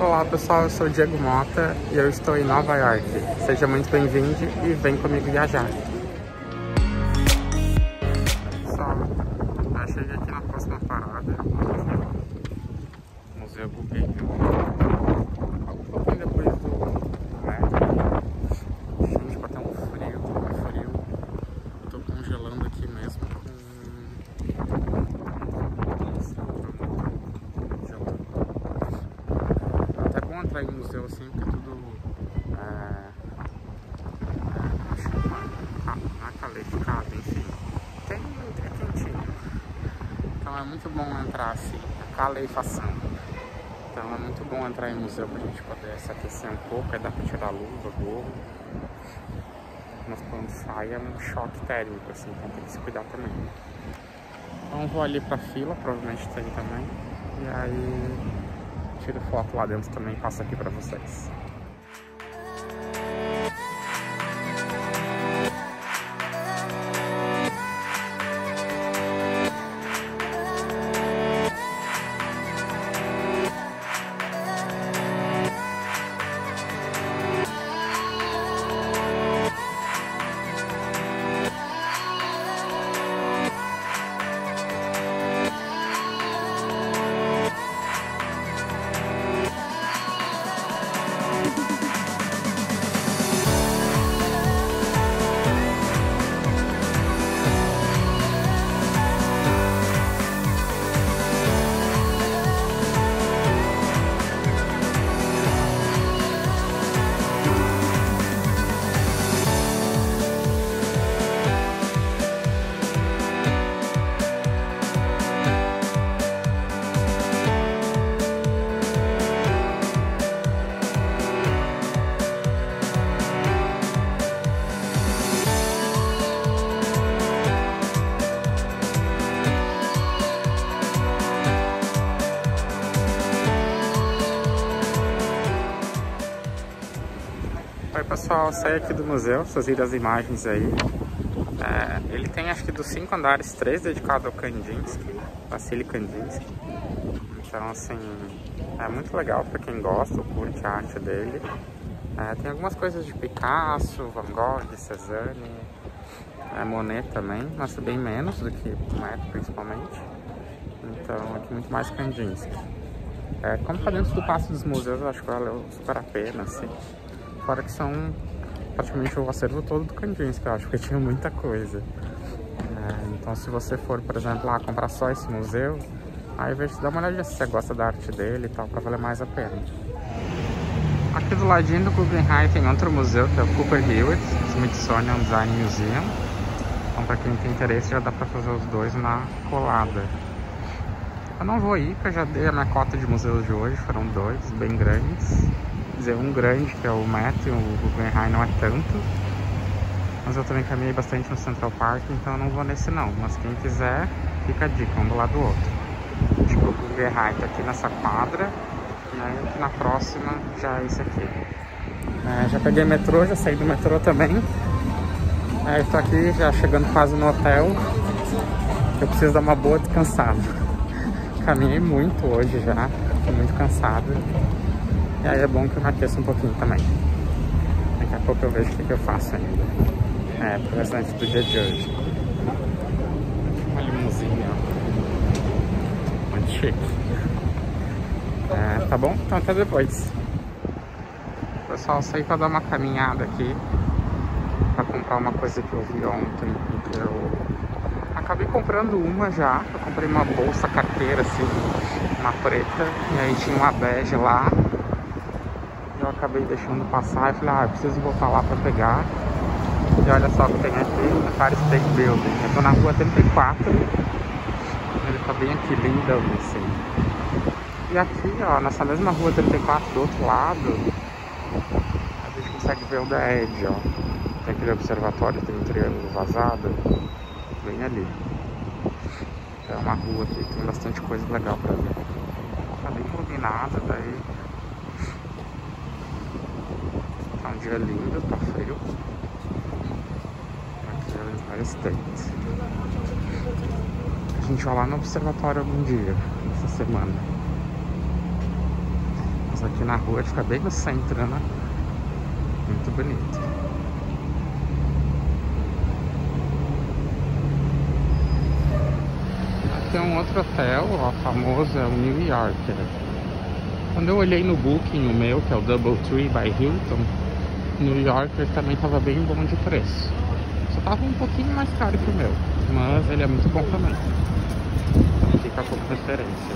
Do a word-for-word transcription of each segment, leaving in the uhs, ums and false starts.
Olá pessoal, eu sou o Diego Mota e eu estou em Nova York. Seja muito bem-vindo e vem comigo viajar. Pessoal, eu cheguei aqui na próxima parada, Museu Guggenheim. Um pouquinho depois do metro. Gente, bateu um frio, tá um frio. Eu tô congelando aqui mesmo com... entrar em museu assim, porque tudo é, é, não é calificado, enfim, tem, é quentinho, então é muito bom entrar assim, a calefação, então é muito bom entrar em museu pra gente poder se aquecer um pouco, aí dá pra tirar a luva, gorro, mas quando sai é um choque térmico assim, então tem que se cuidar também. Então vou ali pra fila, provavelmente tem também, e aí tiro foto lá dentro também, passo aqui pra vocês. Oi pessoal, saí aqui do museu, vocês viram as imagens aí. É, ele tem acho que dos cinco andares, três dedicados ao Kandinsky, Vassily Kandinsky. Então assim, é muito legal para quem gosta ou curte a arte dele. É, tem algumas coisas de Picasso, Van Gogh, de Cezanne, é, Monet também, mas bem menos do que Monet principalmente. Então aqui muito mais Kandinsky. É, como tá dentro do Paço dos Museus, eu acho que valeu super a pena, assim. Fora que são praticamente o acervo todo do Kandinsky, eu acho, porque tinha muita coisa. É, então se você for, por exemplo, lá comprar só esse museu, aí veja, dá uma olhadinha se você gosta da arte dele e tal, pra valer mais a pena. Aqui do ladinho do Guggenheim tem outro museu, que é o Cooper Hewitt, Smithsonian Design Museum. Então pra quem tem interesse já dá pra fazer os dois na colada. Eu não vou ir, porque eu já dei a minha cota de museus de hoje, foram dois, bem grandes. Quer dizer, um grande, que é o Met, e o Guggenheim não é tanto. Mas eu também caminhei bastante no Central Park, então eu não vou nesse não. Mas quem quiser, fica a dica, um do lado do outro. Tipo, o Guggenheim tá aqui nessa quadra, e aí aqui na próxima já é esse aqui. É, já peguei metrô, já saí do metrô também. É, estou aqui já chegando quase no hotel. Eu preciso dar uma boa descansada. Caminhei muito hoje já, tô muito cansado. E aí é bom que eu me aqueça um pouquinho também. Daqui a pouco eu vejo o que, que eu faço ainda. É, pro restante do dia de hoje. Uma limusine, ó. Muito chique. É, tá bom? Então até depois. Pessoal, saí pra dar uma caminhada aqui. Pra comprar uma coisa que eu vi ontem. Que eu acabei comprando uma já. Eu comprei uma bolsa carteira assim, uma preta. E aí tinha uma bege lá. Eu acabei deixando passar e falei, ah, eu preciso voltar lá pra pegar. E olha só o que tem aqui, o Empire State Building. Eu tô na rua trinta e quatro. Ele tá bem aqui, lindão, assim. E aqui, ó, nessa mesma rua trinta e quatro, do outro lado, a gente consegue ver o The Edge, ó. Tem aquele observatório, tem um triângulo vazado, bem ali. É uma rua aqui, tem bastante coisa legal pra ver. Tá bem iluminada, daí... Tá um dia lindo, tá frio. Aqui é o Empire State. A gente vai lá no observatório algum dia, essa semana. Mas aqui na rua fica bem no centro, né? Muito bonito. Aqui é um outro hotel, ó, famoso, é o New Yorker. Quando eu olhei no Booking, o meu, que é o Doubletree by Hilton, New Yorker também estava bem bom de preço. Só tava um pouquinho mais caro que o meu, mas ele é muito bom também. Então fica como referência.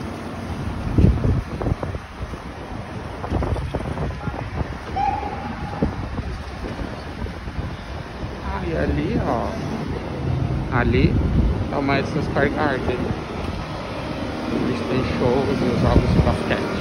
Ah, e ali, ó, ali é o Madison Square Garden. Eles têm shows e os jogos de basquete.